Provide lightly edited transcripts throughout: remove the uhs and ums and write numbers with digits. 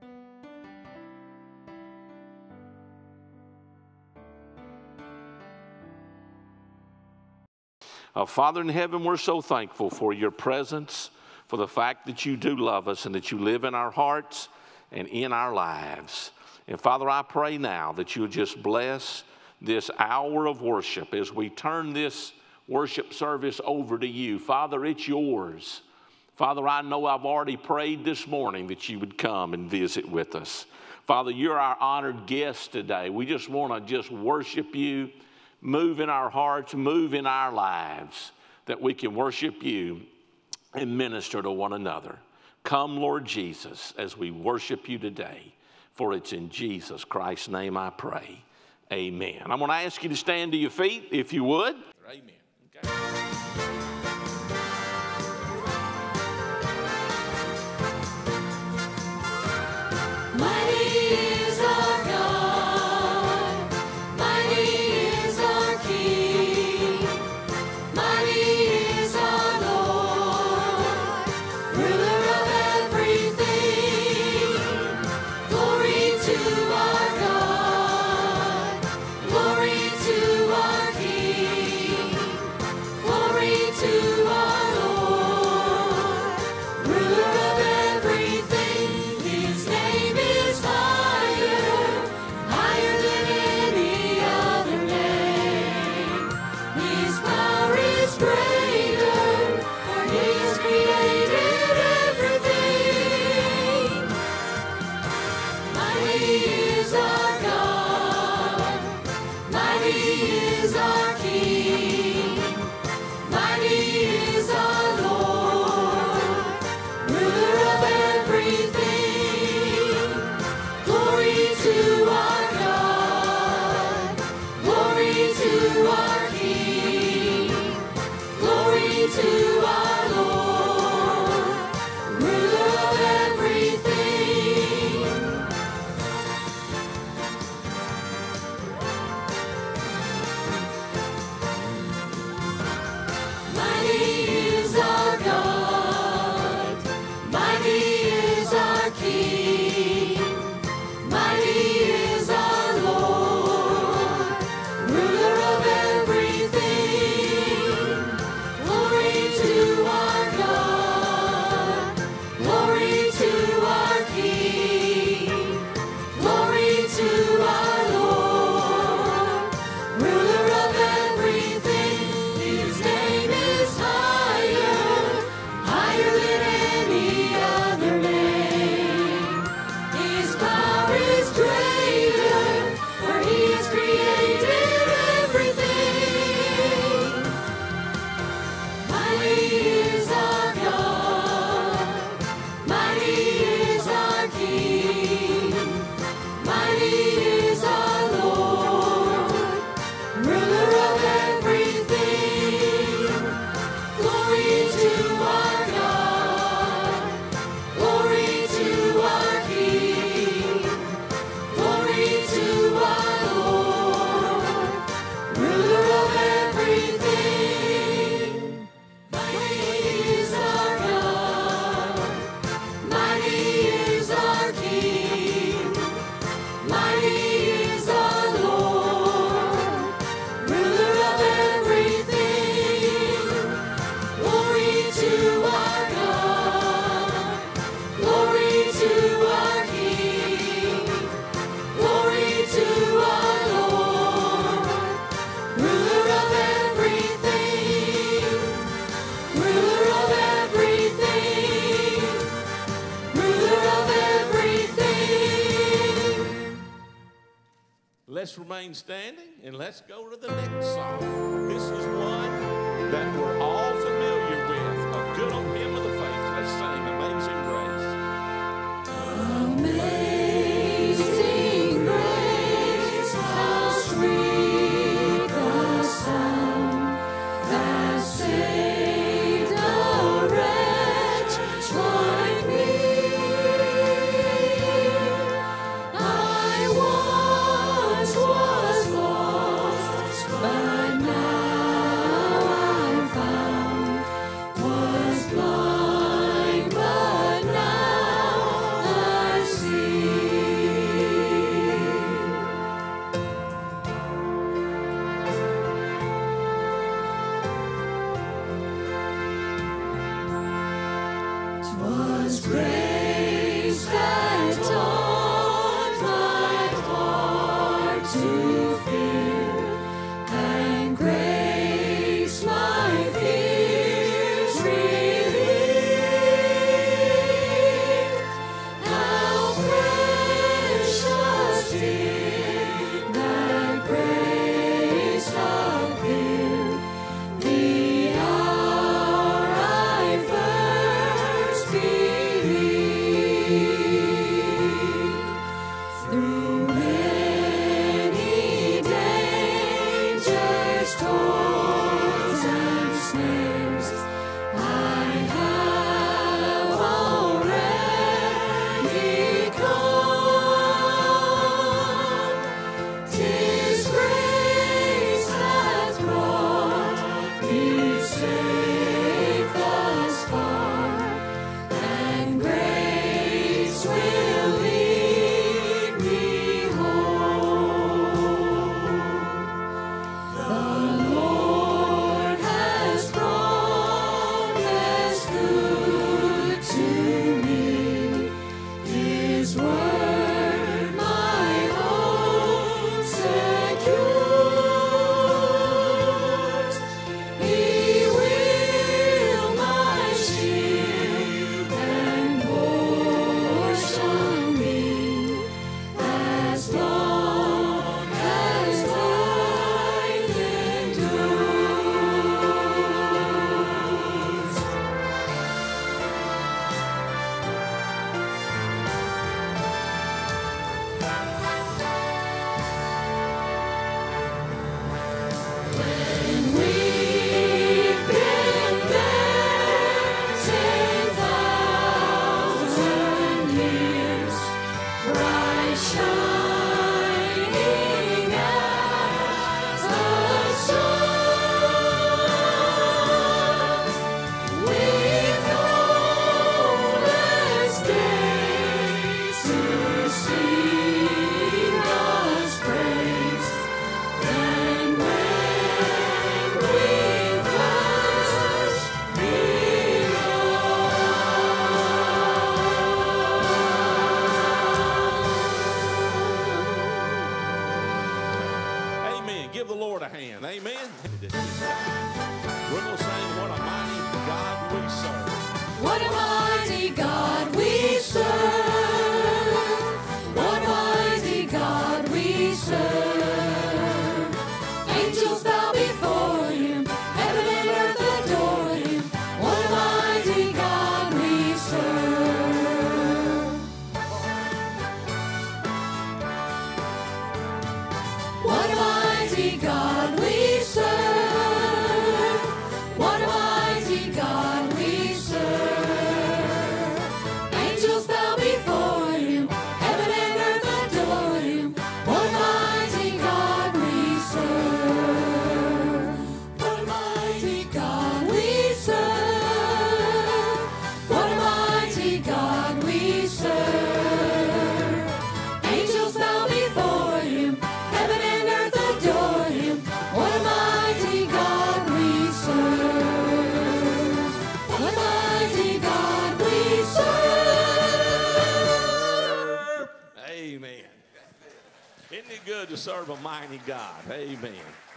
Father in heaven, we're so thankful for your presence, for the fact that you do love us and that you live in our hearts and in our lives. And Father, I pray now that you'll just bless this hour of worship as we turn this worship service over to you. Father, it's yours. Father, I know I've already prayed this morning that you would come and visit with us. Father, you're our honored guest today. We just want to just worship you, move in our hearts, move in our lives, that we can worship you and minister to one another. Come, Lord Jesus, as we worship you today, for it's in Jesus Christ's name I pray. Amen. I'm going to ask you to stand to your feet, if you would. Amen. Okay. Let's remain standing and let's go to the next song. This is one that we're all familiar with, a good old hymn of the faith. Let's sing Amazing Grace. Amazing grace, how sweet the sound that saved a wretch like me. I once was lost, but Was grace that taught my heart to fear, and grace my fears relieved. How precious did that grace appear, the hour I first believed. Through many dangers, toils, and snares, I have already come. 'Tis grace has brought me safe thus far, and grace will lead me home. The Lord has promised good to me, His word my hope secures. He will my shield and portion be, as long as life endures. When we've been there 10,000 years, bright shining as the sun, with countless days to sing God's praise, then when we first Amen. Give the Lord a hand. Amen. We're going to sing What a Mighty God We Serve. What a mighty God we serve. What a mighty God we serve. Angels bow before Him, heaven and earth adore Him. What a mighty God we serve. What a mighty God we serve. What a mighty God we serve. Angels bow before Him, heaven and earth adore Him. What a mighty God we serve. What a mighty God we serve. What a mighty God we serve. Angels bow before Him, heaven and earth adore Him. What a mighty God we serve. What a mighty God we serve. Amen. Isn't it good to serve a mighty God? Amen.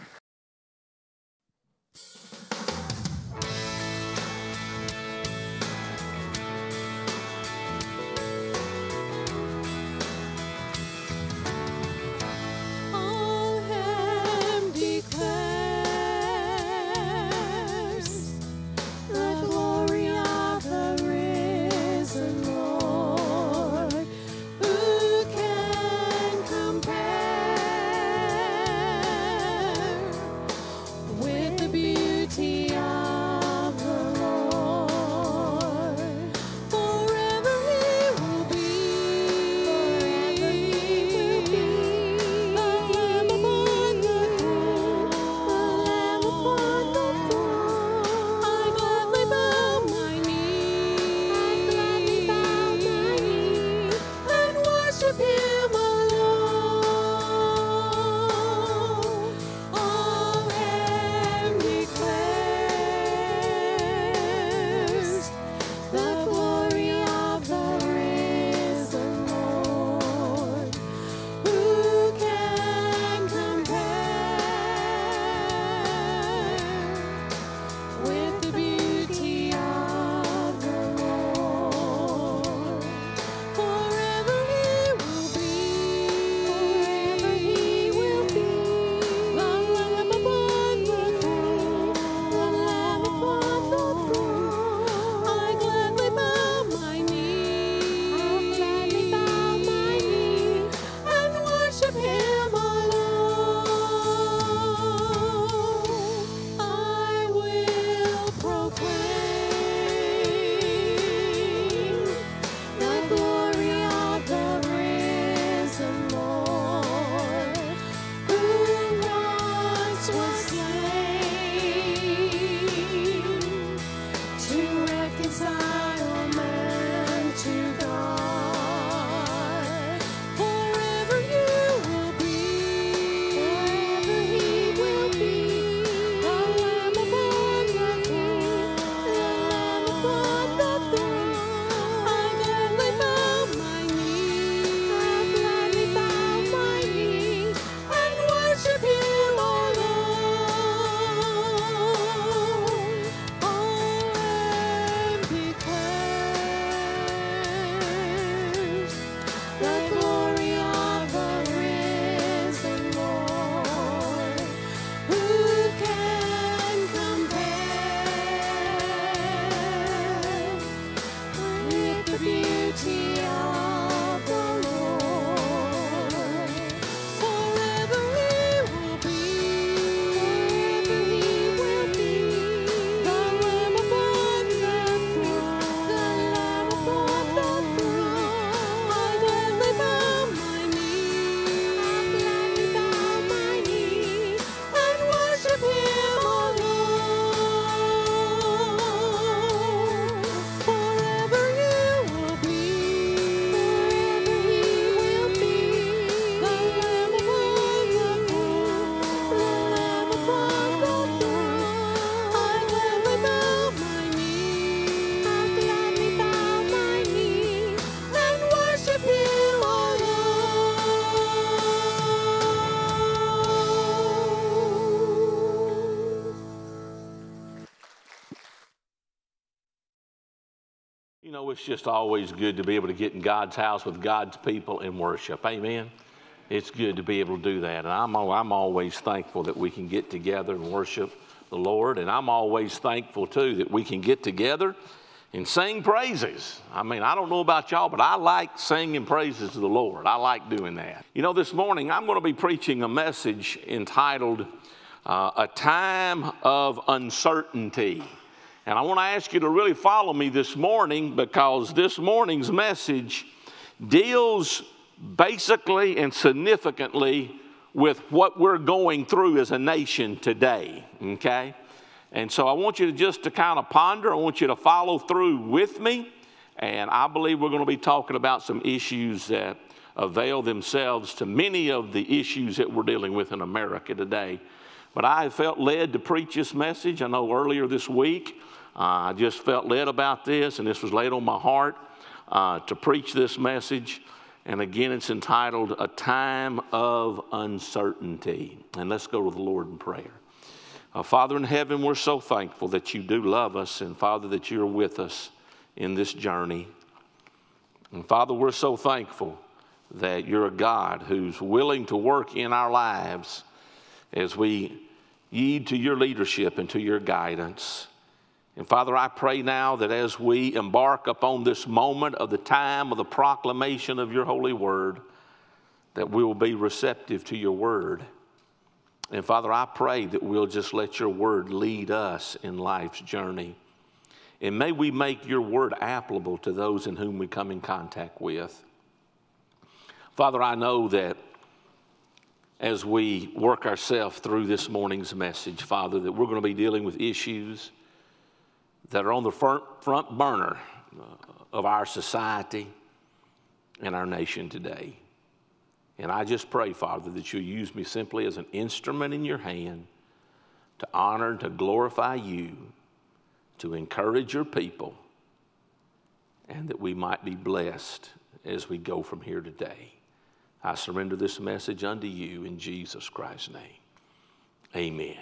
All heaven declares the glory of the risen Lord. Who can compare You know, it's just always good to be able to get in God's house with God's people and worship. Amen. It's good to be able to do that. And I'm always thankful that we can get together and worship the Lord. And I'm always thankful, too, that we can get together and sing praises. I mean, I don't know about y'all, but I like singing praises to the Lord. I like doing that. You know, this morning I'm going to be preaching a message entitled A Time of Uncertainty. And I want to ask you to really follow me this morning, because this morning's message deals basically and significantly with what we're going through as a nation today, okay? And so I want you to kind of ponder. I want you to follow through with me. And I believe we're going to be talking about some issues that avail themselves to many of the issues that we're dealing with in America today. But I have felt led to preach this message. I know earlier this week, I just felt led about this, and this was laid on my heart to preach this message. And again, it's entitled A Time of Uncertainty. And let's go to the Lord in prayer. Father in heaven, we're so thankful that you do love us, and Father, that you're with us in this journey. And Father, we're so thankful that you're a God who's willing to work in our lives as we heed to your leadership and to your guidance. And Father, I pray now that as we embark upon this moment of the time of the proclamation of your holy word, that we will be receptive to your word. And Father, I pray that we'll just let your word lead us in life's journey. And may we make your word applicable to those in whom we come in contact with. Father, I know that as we work ourselves through this morning's message, Father, that we're going to be dealing with issues that are on the front burner of our society and our nation today. And I just pray, Father, that you'll use me simply as an instrument in your hand to honor and to glorify you, to encourage your people, and that we might be blessed as we go from here today. I surrender this message unto you in Jesus Christ's name. Amen.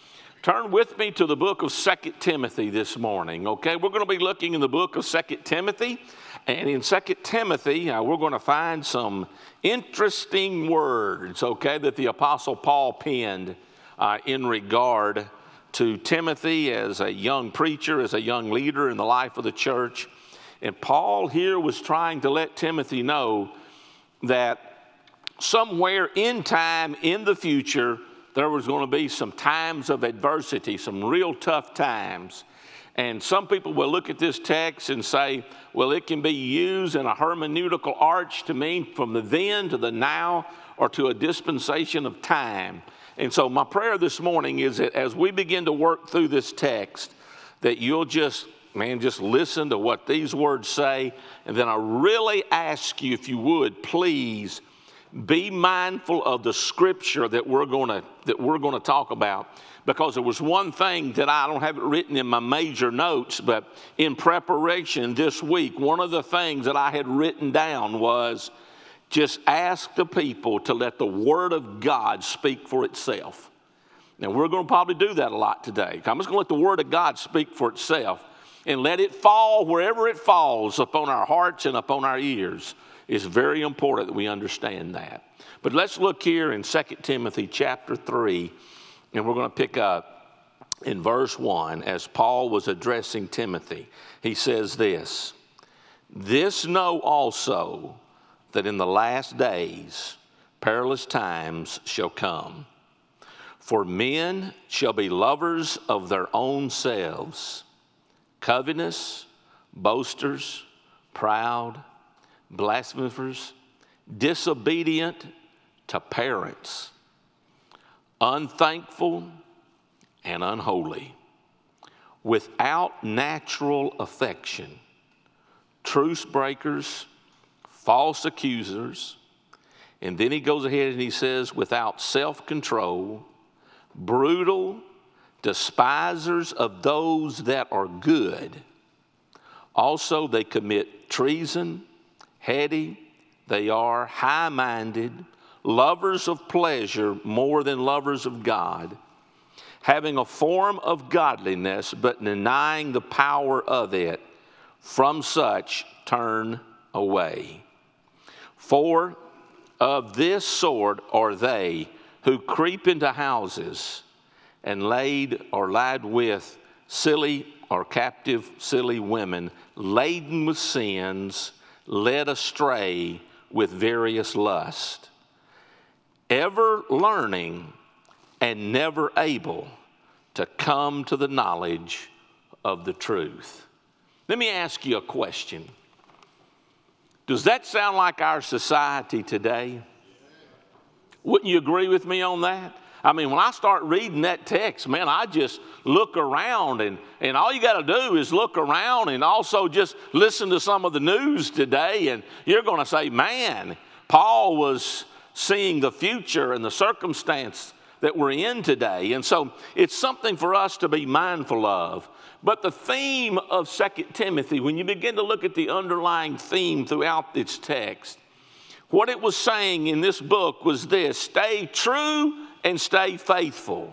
Turn with me to the book of 2 Timothy this morning, okay? We're going to be looking in the book of 2 Timothy. And in 2 Timothy, we're going to find some interesting words, okay, that the Apostle Paul penned in regard to Timothy as a young preacher, as a young leader in the life of the church. And Paul here was trying to let Timothy know that somewhere in time in the future, there was going to be some times of adversity, some real tough times. And some people will look at this text and say, well, it can be used in a hermeneutical arch to mean from the then to the now, or to a dispensation of time. And so my prayer this morning is that as we begin to work through this text, that you'll just listen to what these words say. And then I really ask you, if you would, please be mindful of the scripture that we're going to talk about, because there was one thing that I don't have it written in my major notes, but in preparation this week, one of the things that I had written down was just ask the people to let the Word of God speak for itself. Now, we're going to probably do that a lot today. I'm just going to let the Word of God speak for itself and let it fall wherever it falls upon our hearts and upon our ears. It's very important that we understand that. But let's look here in 2 Timothy chapter 3, and we're going to pick up in verse 1 as Paul was addressing Timothy. He says this, "This know also that in the last days perilous times shall come. For men shall be lovers of their own selves, covetous, boasters, proud, blasphemers, disobedient to parents, unthankful and unholy, without natural affection, truce breakers, false accusers." And then he goes ahead and he says, "without self-control, brutal, despisers of those that are good. Also they commit treason, heady, they are high-minded, lovers of pleasure more than lovers of God, having a form of godliness but denying the power of it. From such turn away. For of this sort are they who creep into houses and laid or lied with silly or captive silly women, laden with sins, led astray with various lusts, ever learning and never able to come to the knowledge of the truth. Let me ask you a question. Does that sound like our society today? Wouldn't you agree with me on that? I mean, when I start reading that text, man, I just look around, and all you got to do is look around and also just listen to some of the news today, and you're going to say, man, Paul was seeing the future and the circumstance that we're in today. And so it's something for us to be mindful of. But the theme of 2 Timothy, when you begin to look at the underlying theme throughout its text, what it was saying in this book was this: stay true and stay faithful,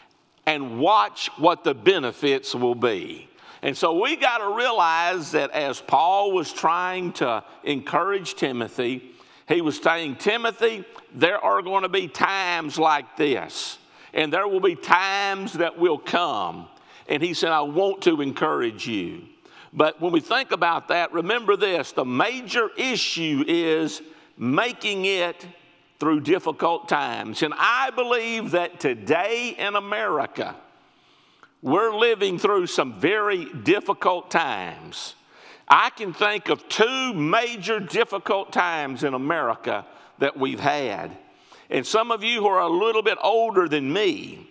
and watch what the benefits will be. And so we got to realize that as Paul was trying to encourage Timothy, he was saying, Timothy, there are going to be times like this, and there will be times that will come. And he said, I want to encourage you. But when we think about that, remember this: the major issue is making it through difficult times. And I believe that today in America, we're living through some very difficult times. I can think of two major difficult times in America that we've had. And some of you who are a little bit older than me,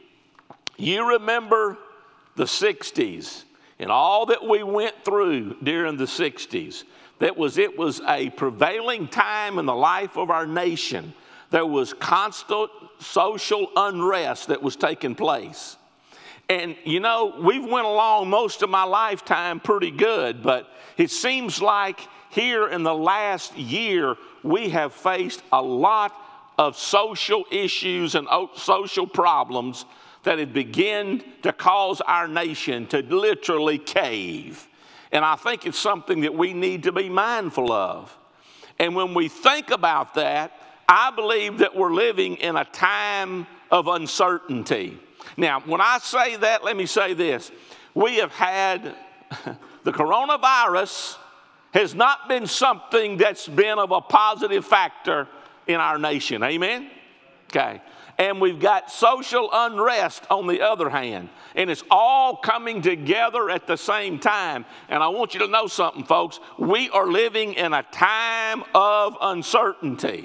you remember the 60s and all that we went through during the 60s. It was a prevailing time in the life of our nation. There was constant social unrest that was taking place. And, you know, we've went along most of my lifetime pretty good, but it seems like here in the last year, we have faced a lot of social issues and social problems that have begun to cause our nation to literally cave. And I think it's something that we need to be mindful of. And when we think about that, I believe that we're living in a time of uncertainty. Now, when I say that, let me say this. We have had, the coronavirus has not been something that's been of a positive factor in our nation. Amen? Okay. And we've got social unrest on the other hand. And it's all coming together at the same time. And I want you to know something, folks. We are living in a time of uncertainty.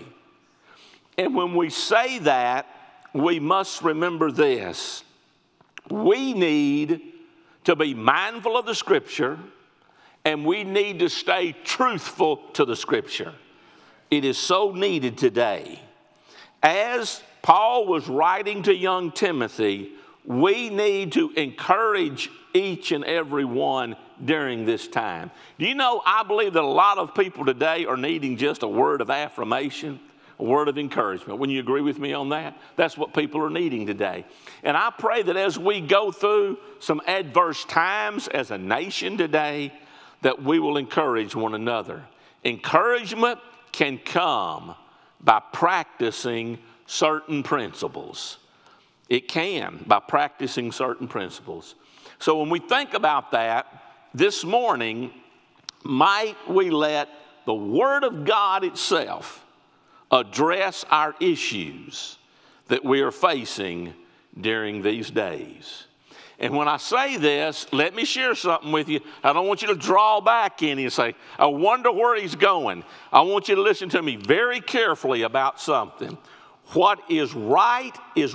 And when we say that, we must remember this. We need to be mindful of the Scripture, and we need to stay truthful to the Scripture. It is so needed today. As Paul was writing to young Timothy, we need to encourage each and every one during this time. Do you know, I believe that a lot of people today are needing just a word of affirmation, a word of encouragement. Wouldn't you agree with me on that? That's what people are needing today. And I pray that as we go through some adverse times as a nation today, that we will encourage one another. Encouragement can come by practicing certain principles. It can, by practicing certain principles. So when we think about that, this morning, might we let the Word of God itself address our issues that we are facing during these days. And when I say this, let me share something with you. I don't want you to draw back in and say, I wonder where he's going. I want you to listen to me very carefully about something. What is right,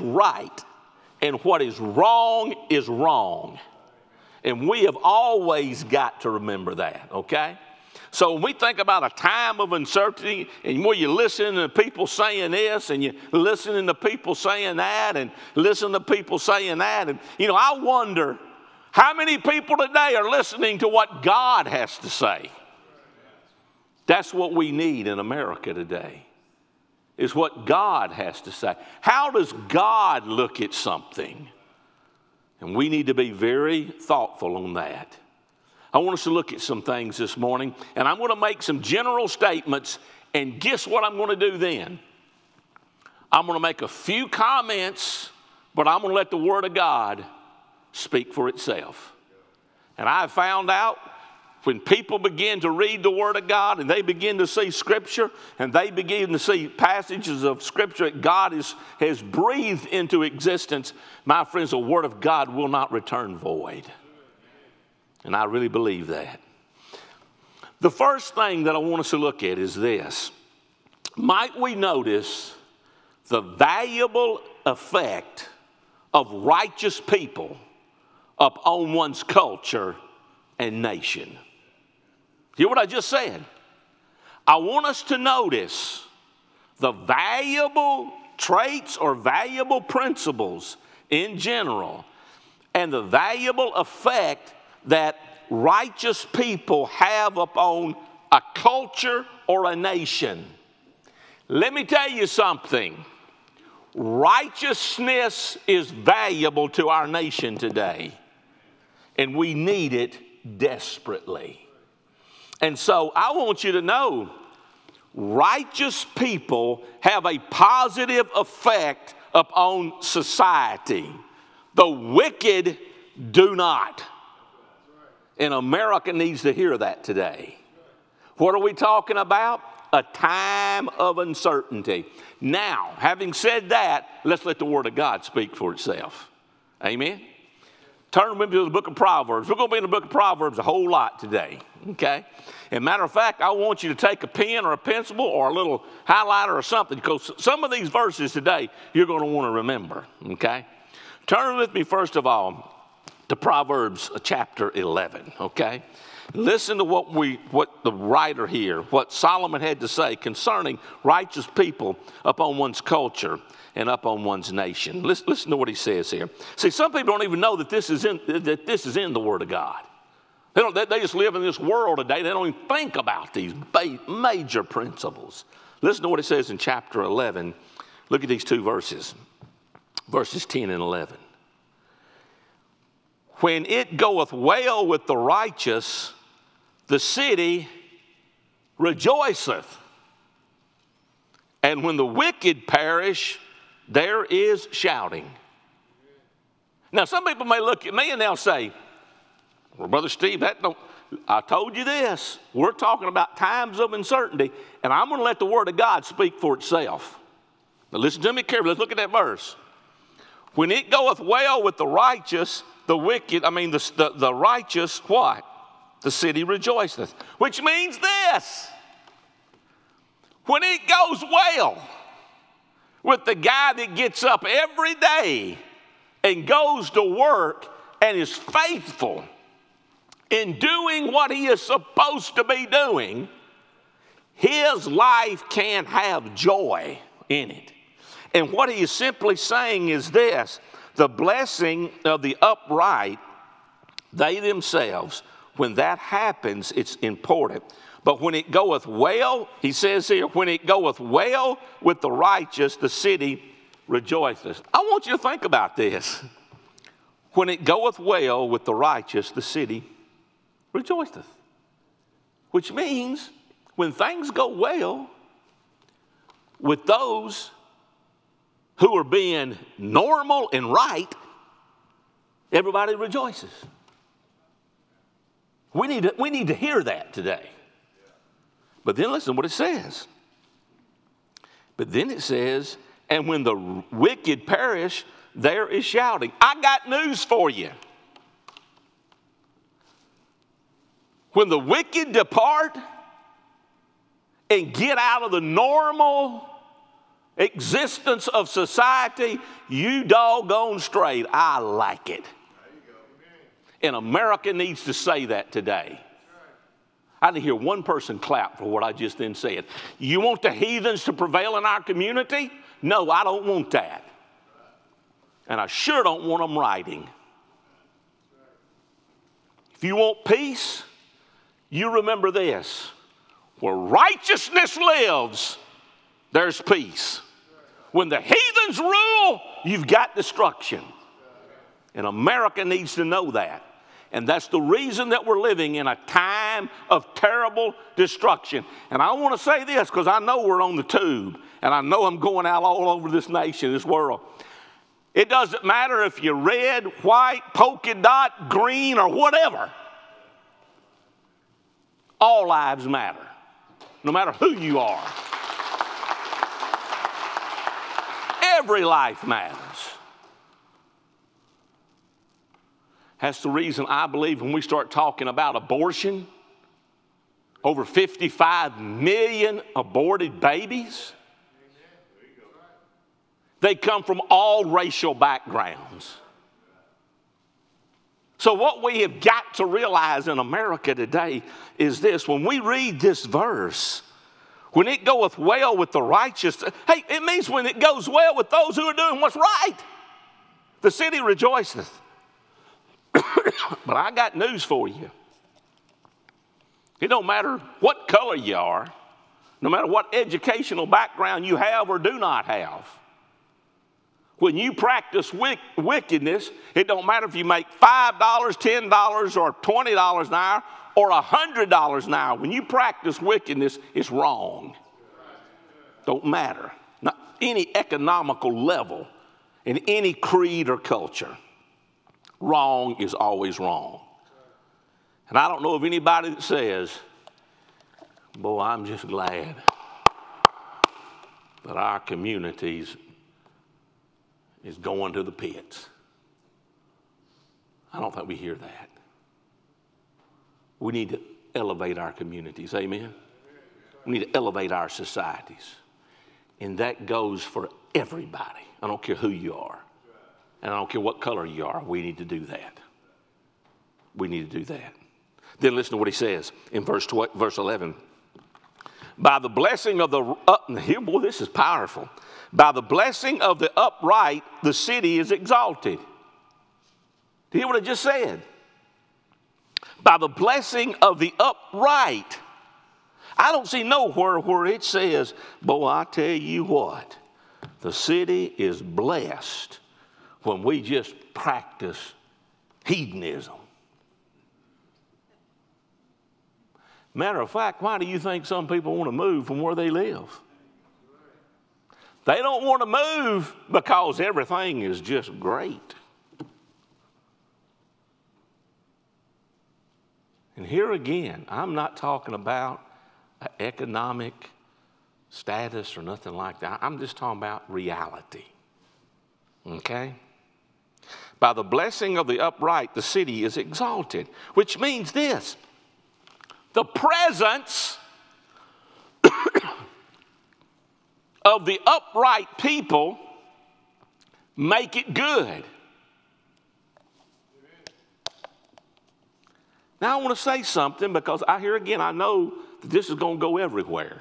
and what is wrong. And we have always got to remember that, okay? So when we think about a time of uncertainty, and where you listen to people saying this, and you listen to people saying that, and listen to people saying that, and you know, I wonder how many people today are listening to what God has to say. That's what we need in America today, is what God has to say. How does God look at something? And we need to be very thoughtful on that. I want us to look at some things this morning, and I'm going to make some general statements, and guess what I'm going to do then? I'm going to make a few comments, but I'm going to let the Word of God speak for itself. And I've found out when people begin to read the Word of God and they begin to see Scripture and they begin to see passages of Scripture that God has breathed into existence, my friends, the Word of God will not return void. And I really believe that. The first thing that I want us to look at is this. Might we notice the valuable effect of righteous people upon one's culture and nation? Hear what I just said? I want us to notice the valuable traits or valuable principles in general and the valuable effect that righteous people have upon a culture or a nation. Let me tell you something. Righteousness is valuable to our nation today, and we need it desperately. And so I want you to know, righteous people have a positive effect upon society. The wicked do not. And America needs to hear that today. What are we talking about? A time of uncertainty. Now, having said that, let's let the Word of God speak for itself. Amen? Turn with me to the book of Proverbs. We're going to be in the book of Proverbs a whole lot today, okay? As a matter of fact, I want you to take a pen or a pencil or a little highlighter or something, because some of these verses today you're going to want to remember, okay? Turn with me, first of all, to Proverbs chapter 11, okay? Listen to what the writer here, what Solomon had to say concerning righteous people upon one's culture and upon one's nation. Listen to what he says here. See, some people don't even know that this is in the Word of God. They just live in this world today. They don't even think about these major principles. Listen to what it says in chapter 11. Look at these two verses, verses 10 and 11. When it goeth well with the righteous, the city rejoiceth. And when the wicked perish, there is shouting. Now, some people may look at me and they'll say, well, Brother Steve, I told you this. We're talking about times of uncertainty, and I'm going to let the Word of God speak for itself. Now, listen to me carefully. Let's look at that verse. When it goeth well with the righteous, the righteous, what? The city rejoiceth. Which means this. When it goes well with the guy that gets up every day and goes to work and is faithful in doing what he is supposed to be doing, his life can have joy in it. And what he is simply saying is this: the blessing of the upright, they themselves, when that happens, it's important. But when it goeth well, he says here, when it goeth well with the righteous, the city rejoiceth. I want you to think about this. When it goeth well with the righteous, the city rejoiceth. Which means when things go well with those who are being normal and right, everybody rejoices. We need to hear that today. But then listen to what it says. But then it says, and when the wicked perish, there is shouting. I got news for you. When the wicked depart and get out of the normal existence of society, you doggone straight, I like it. And America needs to say that today. I didn't hear one person clap for what I just then said. You want the heathens to prevail in our community? No, I don't want that. And I sure don't want them rioting. If you want peace, you remember this. Where righteousness lives, there's peace. When the heathens rule, you've got destruction. And America needs to know that. And that's the reason that we're living in a time of terrible destruction. And I want to say this because I know we're on the tube. And I know I'm going out all over this nation, this world. It doesn't matter if you're red, white, polka dot, green, or whatever. All lives matter, no matter who you are. Every life matters. That's the reason I believe when we start talking about abortion, over 55 million aborted babies, they come from all racial backgrounds. So what we have got to realize in America today is this. When we read this verse, when it goeth well with the righteous, hey, it means when it goes well with those who are doing what's right, the city rejoiceth. But I got news for you. It don't matter what color you are, no matter what educational background you have or do not have. When you practice wickedness, it don't matter if you make $5, $10, or $20 an hour, or $100 an hour. When you practice wickedness, it's wrong. Don't matter. Not any economical level in any creed or culture. Wrong is always wrong. And I don't know of anybody that says, boy, I'm just glad that our communities is going to the pits. I don't think we hear that. We need to elevate our communities, amen? We need to elevate our societies. And that goes for everybody. I don't care who you are. And I don't care what color you are. We need to do that. We need to do that. Then listen to what he says in verse 11. By the blessing of the here, boy, this is powerful. By the blessing of the upright, the city is exalted. Do you hear what I just said? By the blessing of the upright. I don't see nowhere where it says, boy, I tell you what, the city is blessed when we just practice hedonism. Matter of fact, why do you think some people want to move from where they live? They don't want to move because everything is just great. And here again, I'm not talking about economic status or nothing like that. I'm just talking about reality. Okay? By the blessing of the upright, the city is exalted, which means this. The presence of the upright people make it good. Now I want to say something because I know that this is going to go everywhere.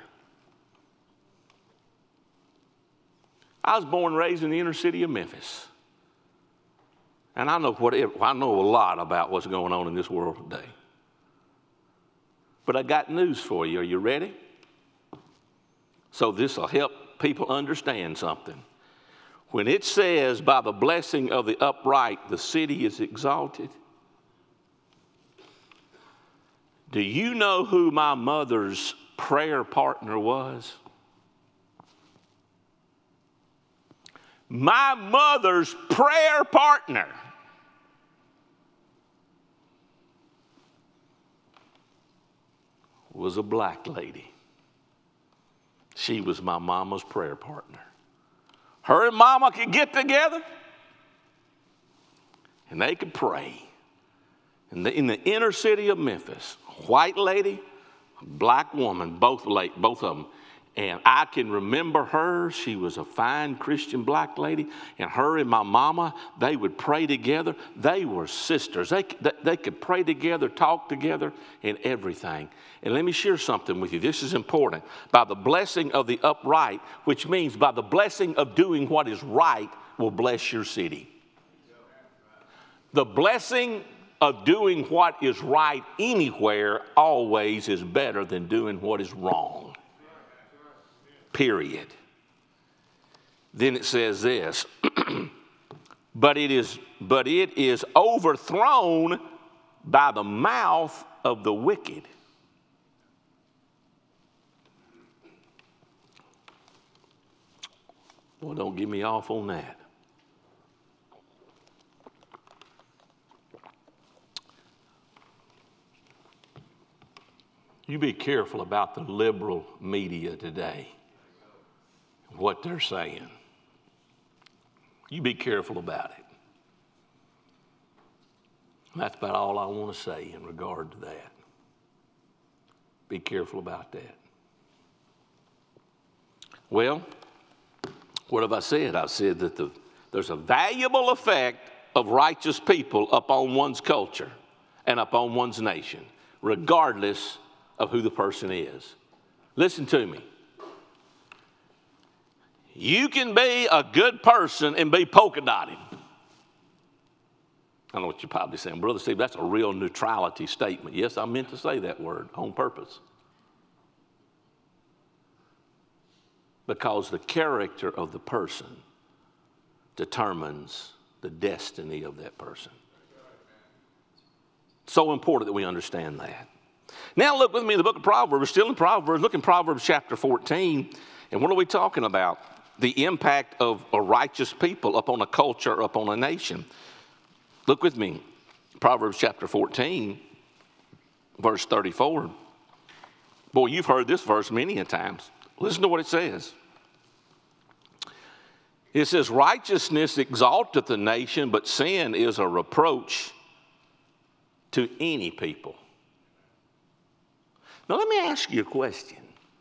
I was born and raised in the inner city of Memphis. And I know a lot about what's going on in this world today. But I got news for you. Are you ready? So this will help people understand something. When it says, by the blessing of the upright, the city is exalted. Do you know who my mother's prayer partner was? My mother's prayer partner was a black lady. She was my mama's prayer partner. Her and mama could get together and they could pray. In the inner city of Memphis, white lady, black woman, both of them. And I can remember her. She was a fine Christian black lady. And her and my mama, they would pray together. They were sisters. They could pray together, talk together, and everything. And let me share something with you. This is important. By the blessing of the upright, which means by the blessing of doing what is right, will bless your city. The blessing of doing what is right anywhere always is better than doing what is wrong. Period. Then it says this, but it is overthrown by the mouth of the wicked. Well, don't get me off on that. You be careful about the liberal media today, what they're saying. You be careful about it. That's about all I want to say in regard to that. Be careful about that. Well, what have I said? I've said that there's a valuable effect of righteous people upon one's culture and upon one's nation, regardless of who the person is. Listen to me. You can be a good person and be polka dotted. I know what you're probably saying, Brother Steve, that's a real neutrality statement. Yes, I meant to say that word on purpose. Because the character of the person determines the destiny of that person. So important that we understand that. Now look with me in the book of Proverbs, still in Proverbs. Look in Proverbs chapter 14. And what are we talking about? The impact of a righteous people upon a culture, upon a nation. Look with me. Proverbs chapter 14, verse 34. Boy, you've heard this verse many a times. Listen to what it says. It says, righteousness exalteth the nation, but sin is a reproach to any people. Now, let me ask you a question.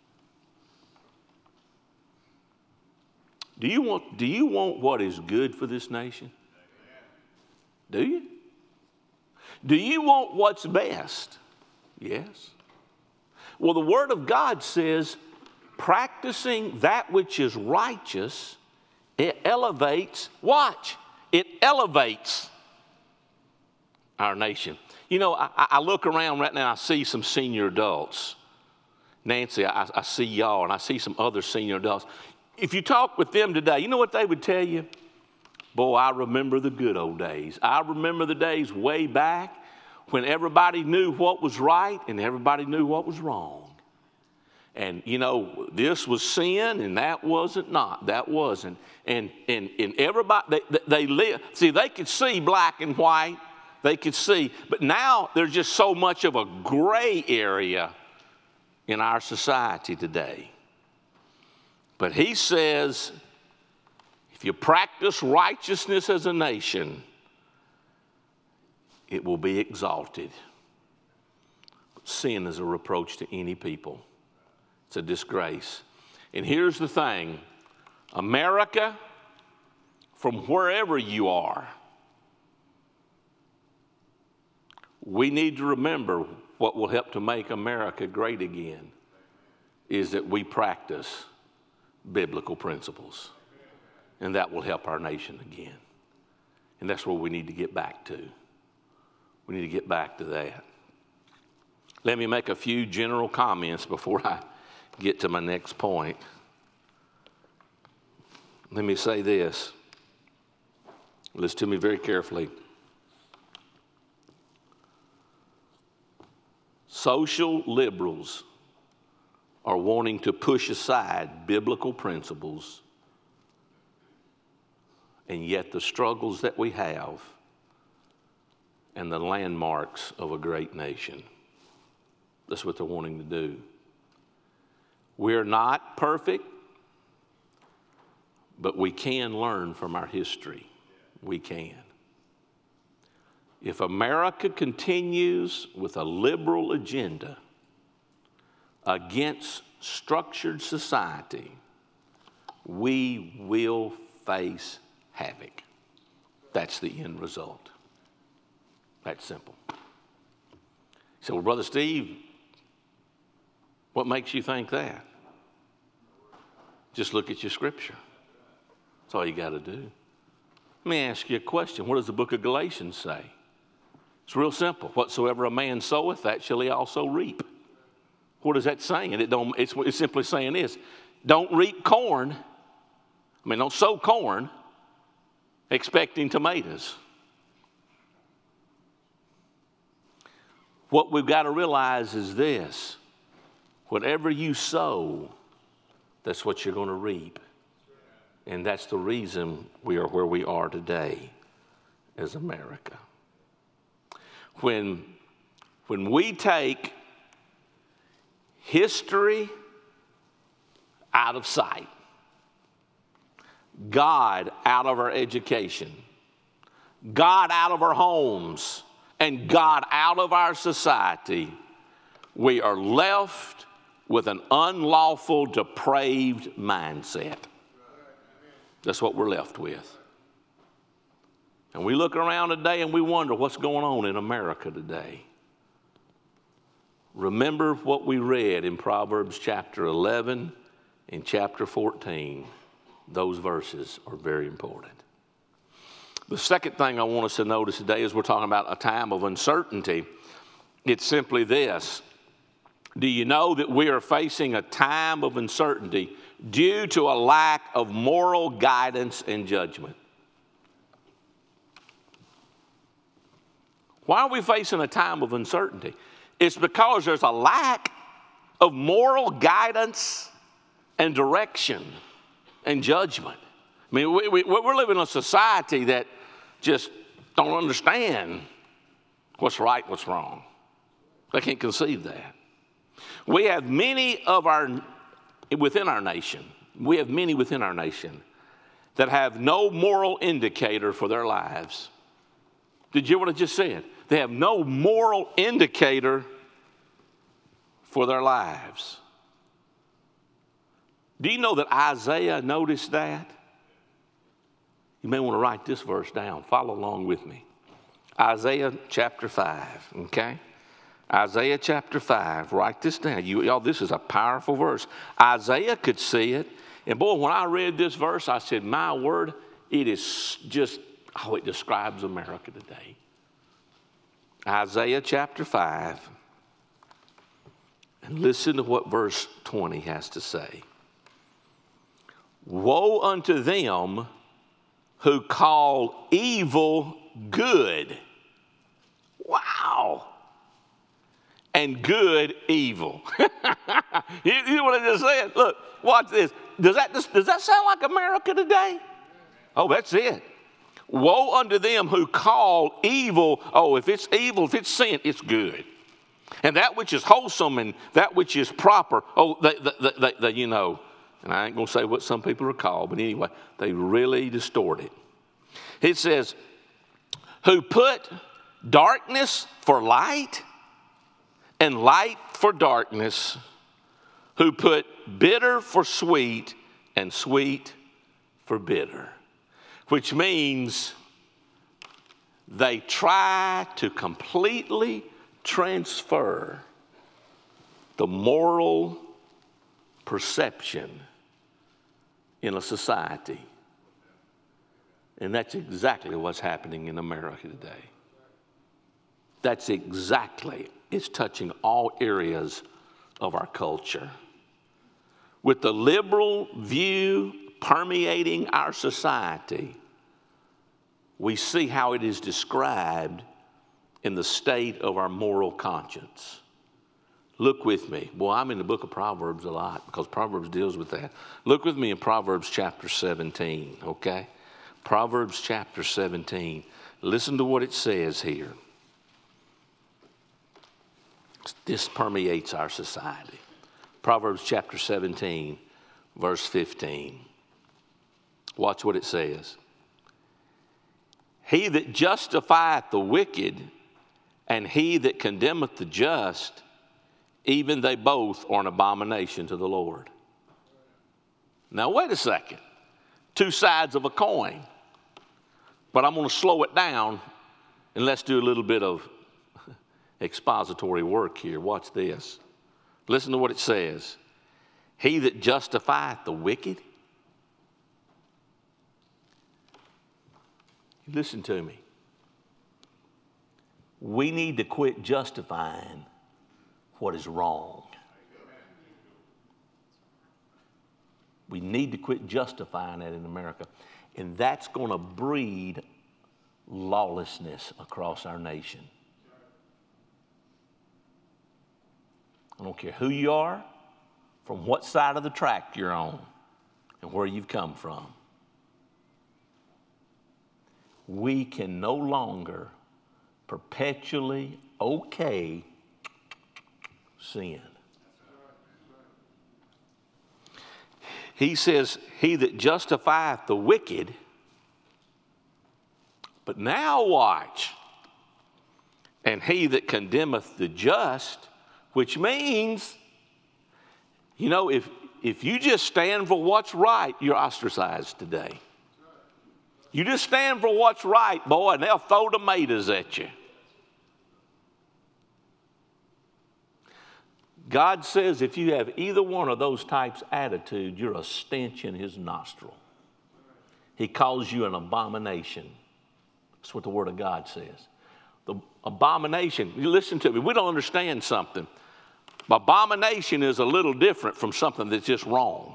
Do you want what is good for this nation? Do you? Do you want what's best? Yes. Well, the Word of God says, practicing that which is righteous, it elevates, watch, it elevates our nation. You know, I look around right now, I see some senior adults. Nancy, I see y'all, and I see some other senior adults. If you talk with them today, you know what they would tell you? Boy, I remember the good old days. I remember the days way back when everybody knew what was right and everybody knew what was wrong. And, you know, this was sin and that wasn't not. That wasn't. And everybody, they live. See, they could see black and white. They could see. But now there's just so much of a gray area in our society today. But he says, if you practice righteousness as a nation, it will be exalted. Sin is a reproach to any people. It's a disgrace. And here's the thing. America, from wherever you are, we need to remember what will help to make America great again is that we practice biblical principles. And that will help our nation again. And that's where we need to get back to. We need to get back to that. Let me make a few general comments before I get to my next point. Let me say this. Listen to me very carefully. Social liberals are wanting to push aside biblical principles, and yet the struggles that we have and the landmarks of a great nation. That's what they're wanting to do. We're not perfect, but we can learn from our history. We can. If America continues with a liberal agenda against structured society, we will face havoc. That's the end result. That's simple. So, well, Brother Steve, what makes you think that? Just look at your scripture. That's all you got to do. Let me ask you a question. What does the book of Galatians say? It's real simple. Whatsoever a man soweth, that shall he also reap. What is that saying? It's simply saying this. Don't reap corn. Don't sow corn expecting tomatoes. what we've got to realize is this: whatever you sow, that's what you're going to reap. And that's the reason we are where we are today as America. When we take history out of sight, God out of our education, God out of our homes, and God out of our society, we are left with an unlawful, depraved mindset. That's what we're left with. And we look around today and we wonder what's going on in America today. Remember what we read in Proverbs chapter 11 and chapter 14. Those verses are very important. The second thing I want us to notice today is we're talking about a time of uncertainty. It's simply this: do you know that we are facing a time of uncertainty due to a lack of moral guidance and judgment? Why are we facing a time of uncertainty? It's because there's a lack of moral guidance and direction and judgment. I mean, we're living in a society that just don't understand what's right, what's wrong. They can't conceive that. We have many within our nation that have no moral indicator for their lives. Did you hear what I just said? They have no moral indicator for their lives. Do you know that Isaiah noticed that? You may want to write this verse down. Follow along with me. Isaiah chapter 5, okay? Isaiah chapter 5. Write this down. Y'all, this is a powerful verse. Isaiah could see it. And boy, when I read this verse, I said, my word, it is just, it describes America today. Isaiah chapter 5. And listen to what verse 20 has to say. Woe unto them who call evil good. Wow. And good evil. You know what I just said? Look, watch this. Does that sound like America today? Oh, that's it. Woe unto them who call evil. Oh, if it's evil, if it's sin, it's good. And that which is wholesome and that which is proper, you know, and I ain't going to say what some people are called, but anyway, they really distort it. It says, who put darkness for light and light for darkness, who put bitter for sweet and sweet for bitter, which means they try to completely transfer the moral perception in a society. And that's exactly what's happening in America today. That's exactly, it's touching all areas of our culture. With the liberal view permeating our society, we see how it is described in the state of our moral conscience. Look with me. Well, I'm in the book of Proverbs a lot because Proverbs deals with that. Look with me in Proverbs chapter 17, okay? Proverbs chapter 17. Listen to what it says here. This permeates our society. Proverbs chapter 17, verse 15. Watch what it says. He that justifieth the wicked and he that condemneth the just, even they both are an abomination to the Lord. Now, wait a second. Two sides of a coin. But I'm going to slow it down and let's do a little bit of expository work here. Watch this. Listen to what it says. He that justifieth the wicked. Listen to me. We need to quit justifying what is wrong. We need to quit justifying that in America. And that's going to breed lawlessness across our nation. I don't care who you are, from what side of the track you're on, and where you've come from. We can no longer perpetually okay sin. He says, he that justifieth the wicked, but now watch, and he that condemneth the just, which means, you know, if you just stand for what's right, you're ostracized today. You just stand for what's right, boy, and they'll throw tomatoes at you. God says if you have either one of those types of attitude, you're a stench in his nostril. He calls you an abomination. That's what the Word of God says. The abomination, you listen to me, we don't understand something. Abomination is a little different from something that's just wrong.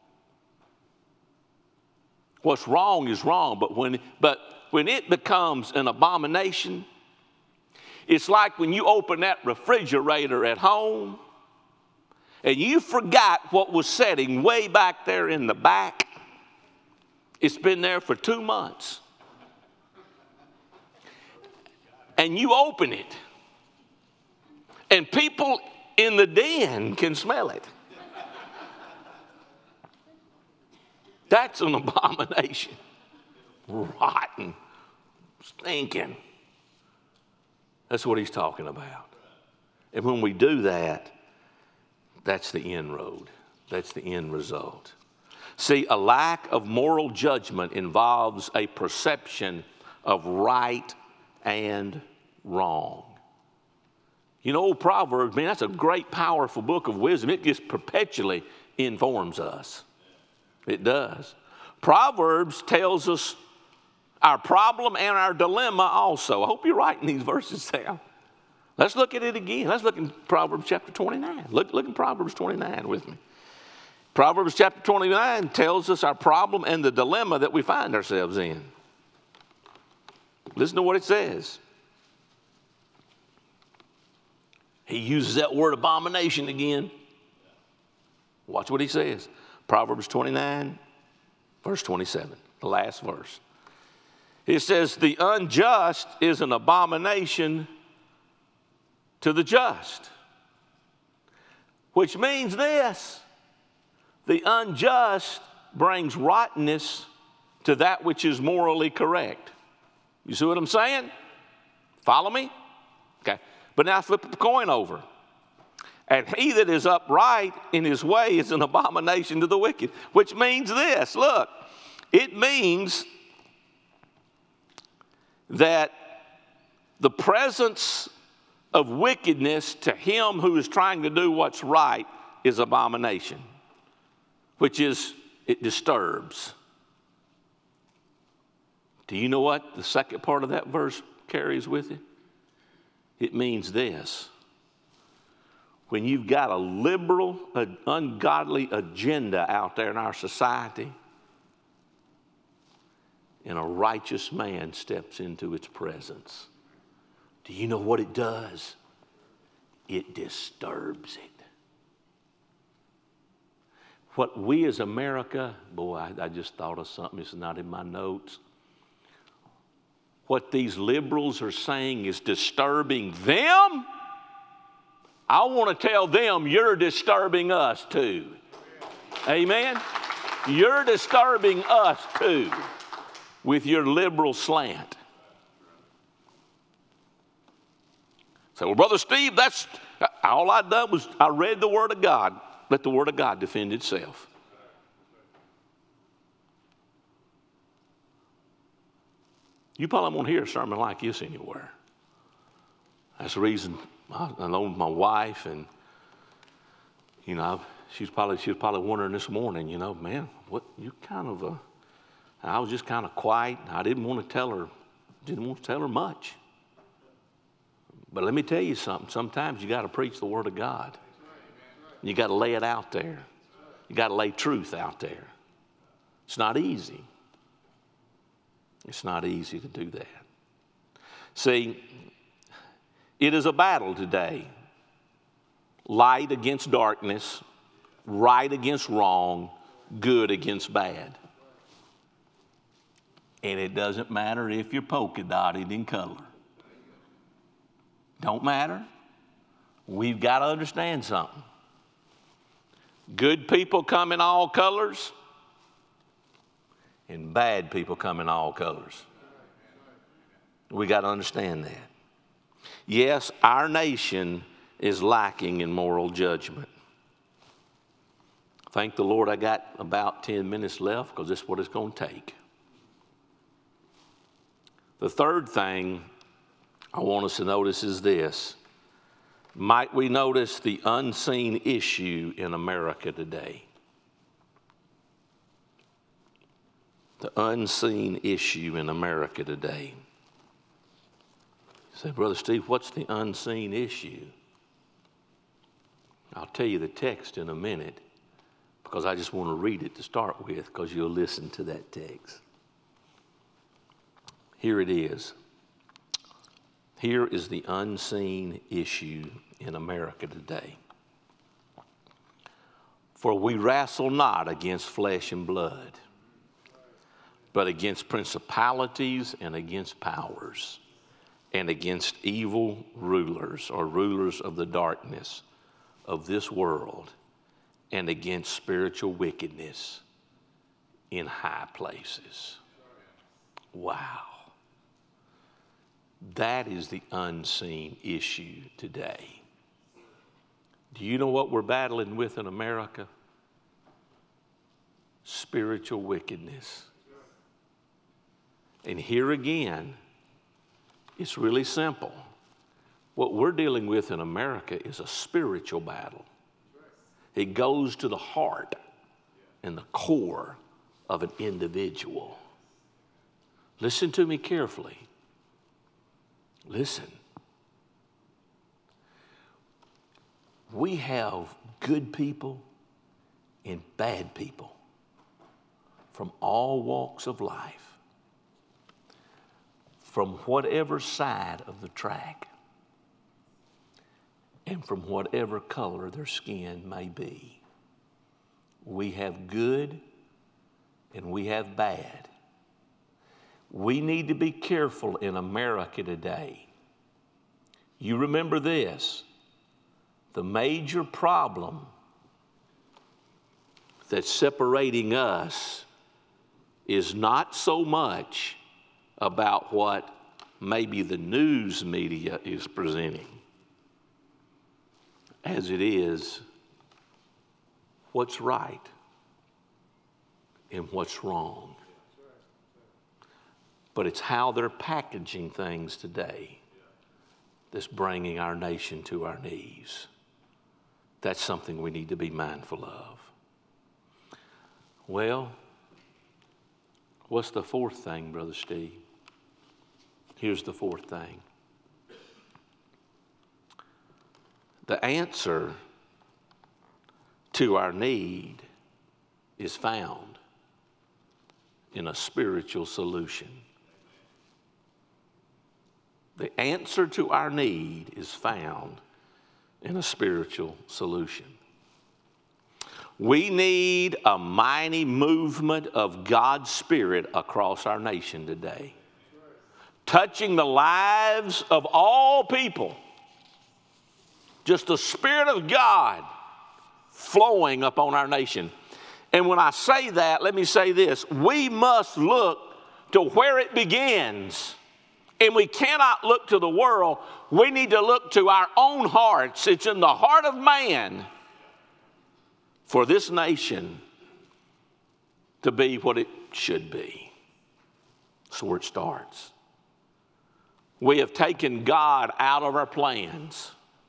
What's wrong is wrong, but when it becomes an abomination, it's like when you open that refrigerator at home and you forgot what was setting way back there in the back. It's been there for 2 months. And you open it, and people in the den can smell it. That's an abomination. Rotten, stinking. That's what he's talking about. And when we do that, that's the inroad. That's the end result. See, a lack of moral judgment involves a perception of right and wrong. You know, Proverbs, man, that's a great, powerful book of wisdom. It just perpetually informs us. It does. Proverbs tells us our problem and our dilemma also. I hope you're writing these verses down. Let's look at it again. Let's look in Proverbs chapter 29. Look in Proverbs 29 with me. Proverbs chapter 29 tells us our problem and the dilemma that we find ourselves in. Listen to what it says. He uses that word abomination again. Watch what he says. Proverbs 29, verse 27, the last verse. It says, the unjust is an abomination to the just. Which means this, the unjust brings rottenness to that which is morally correct. You see what I'm saying? Follow me? Okay. But now flip the coin over. And he that is upright in his way is an abomination to the wicked. Which means this, look, it means that the presence of wickedness to him who is trying to do what's right is abomination, which is, it disturbs. Do you know what the second part of that verse carries with it? It means this. When you've got a liberal, ungodly agenda out there in our society, and a righteous man steps into its presence, do you know what it does? It disturbs it. What we as America, boy, I just thought of something, it's not in my notes. What these liberals are saying is disturbing them. I want to tell them you're disturbing us too. Amen? You're disturbing us too with your liberal slant. So, well, Brother Steve, that's all I done was I read the Word of God. Let the Word of God defend itself. You probably won't hear a sermon like this anywhere. That's the reason I know my wife, and you know, she was probably wondering this morning, you know, man, what you kind of I was just kind of quiet. I didn't want to tell her much. But let me tell you something. Sometimes you got to preach the Word of God. You got to lay it out there. You got to lay truth out there. It's not easy. It's not easy to do that. See, it is a battle today light against darkness, right against wrong, good against bad. And it doesn't matter if you're polka dotted in color. Don't matter. We've got to understand something. Good people come in all colors, and bad people come in all colors. We got to understand that. Yes, our nation is lacking in moral judgment. Thank the Lord I got about 10 minutes left, because this is what it's going to take. The third thing I want us to notice is this. Might we notice the unseen issue in America today? The unseen issue in America today. You say, Brother Steve, what's the unseen issue? I'll tell you the text in a minute, because I just want to read it to start with, because you'll listen to that text. Here it is. Here is the unseen issue in America today. For we wrestle not against flesh and blood, but against principalities and against powers, and against evil rulers, or rulers of the darkness of this world, and against spiritual wickedness in high places. Wow. That is the unseen issue today. Do you know what we're battling with in America? Spiritual wickedness. And here again, it's really simple. What we're dealing with in America is a spiritual battle. It goes to the heart and the core of an individual. Listen to me carefully. Listen. We have good people and bad people from all walks of life, from whatever side of the track, and from whatever color their skin may be. We have good and we have bad. We need to be careful in America today. You remember this, the major problem that's separating us is not so much about what maybe the news media is presenting as it is what's right and what's wrong. But it's how they're packaging things today that's bringing our nation to our knees. That's something we need to be mindful of. Well, what's the fourth thing, Brother Steve? Here's the fourth thing. The answer to our need is found in a spiritual solution. The answer to our need is found in a spiritual solution. We need a mighty movement of God's Spirit across our nation today, touching the lives of all people. Just the Spirit of God flowing upon our nation. And when I say that, let me say this. We must look to where it begins. And we cannot look to the world. We need to look to our own hearts. It's in the heart of man for this nation to be what it should be. That's where it starts. We have taken God out of our plans,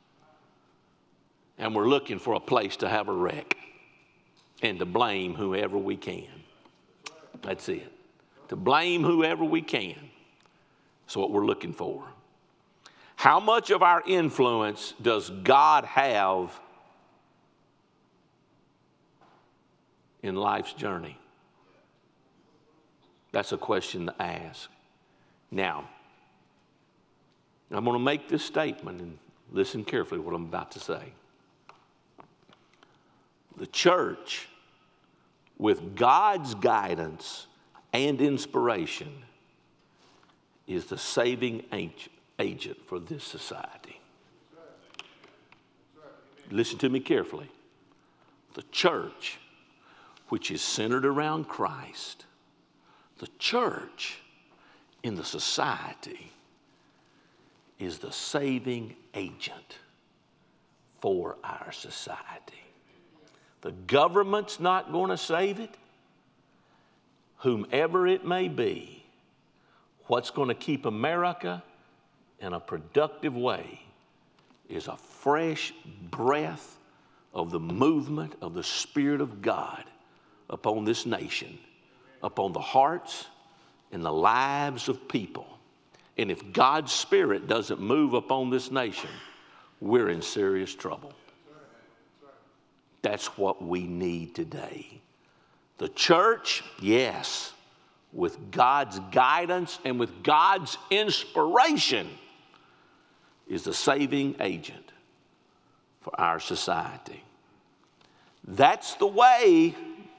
and we're looking for a place to have a wreck and to blame whoever we can. That's it. To blame whoever we can. That's what we're looking for. How much of our influence does God have in life's journey? That's a question to ask. Now, I'm going to make this statement, and listen carefully to what I'm about to say. The church, with God's guidance and inspiration, is the saving agent for this society. Listen to me carefully. The church, which is centered around Christ, the church in the society is the saving agent for our society. The government's not going to save it. Whomever it may be, what's going to keep America in a productive way is a fresh breath of the movement of the Spirit of God upon this nation, upon the hearts and the lives of people. And if God's Spirit doesn't move upon this nation, we're in serious trouble. That's what we need today. The church, yes, with God's guidance and with God's inspiration, is the saving agent for our society. That's the way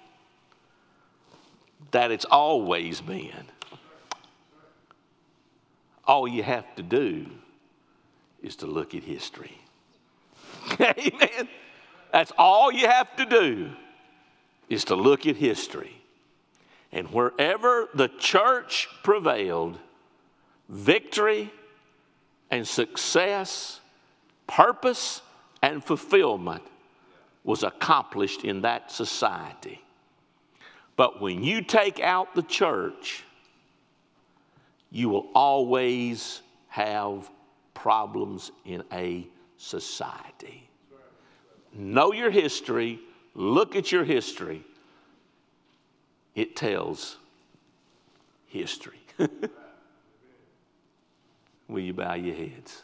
that it's always been. All you have to do is to look at history. Amen. That's all you have to do is to look at history. And wherever the church prevailed, victory and success, purpose and fulfillment was accomplished in that society. But when you take out the church, you will always have problems in a society. Know your history. Look at your history. It tells history. Will you bow your heads?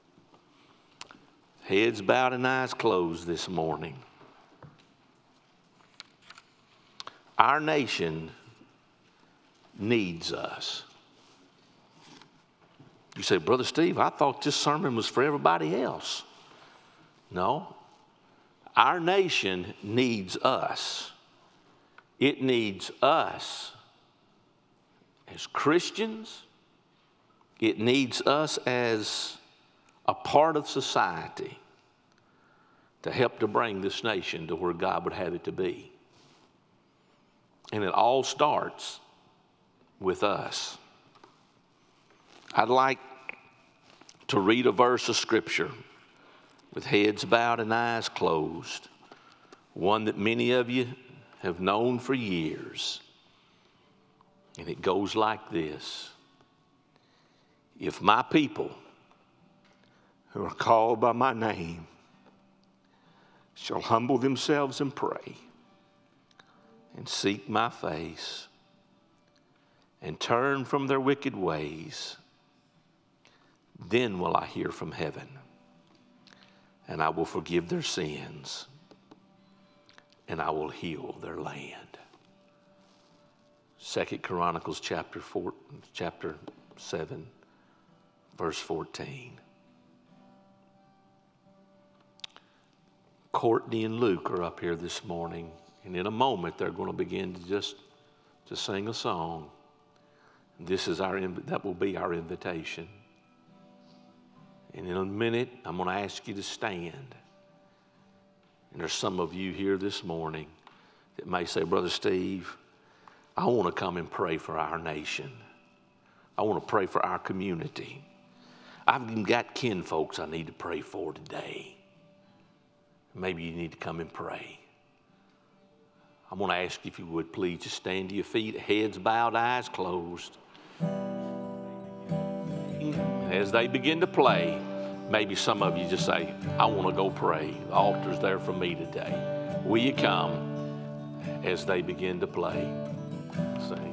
Heads bowed and eyes closed this morning. Our nation needs us. You say, Brother Steve, I thought this sermon was for everybody else. No. Our nation needs us. It needs us as Christians. It needs us as a part of society to help to bring this nation to where God would have it to be. And it all starts with us. I'd like to read a verse of Scripture with heads bowed and eyes closed, one that many of you have known for years. And it goes like this. If my people who are called by my name shall humble themselves and pray and seek my face and turn from their wicked ways, then will I hear from heaven and I will forgive their sins and I will heal their land. 2 Chronicles chapter 7, verse 14. Courtney and Luke are up here this morning, and in a moment they're going to begin to sing a song. That will be our invitation. And in a minute, I'm going to ask you to stand. And there's some of you here this morning that may say, Brother Steve, I want to come and pray for our nation. I want to pray for our community. I've even got kin folks I need to pray for today. Maybe you need to come and pray. I'm going to ask you if you would please just stand to your feet, heads bowed, eyes closed. As they begin to play, maybe some of you just say, I want to go pray. The altar's there for me today. Will you come as they begin to play? Sing.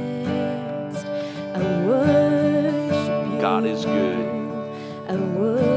God is good.